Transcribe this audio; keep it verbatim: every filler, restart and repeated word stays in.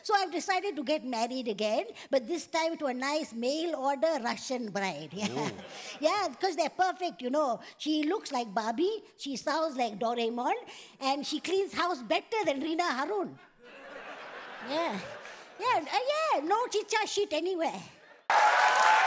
So I've decided to get married again, but this time to a nice mail-order Russian bride. Yeah, yeah, because they're perfect, you know. She looks like Barbie, she sounds like Doraemon, and she cleans house better than Rina Harun. Yeah, yeah, uh, yeah, no chicha shit anywhere.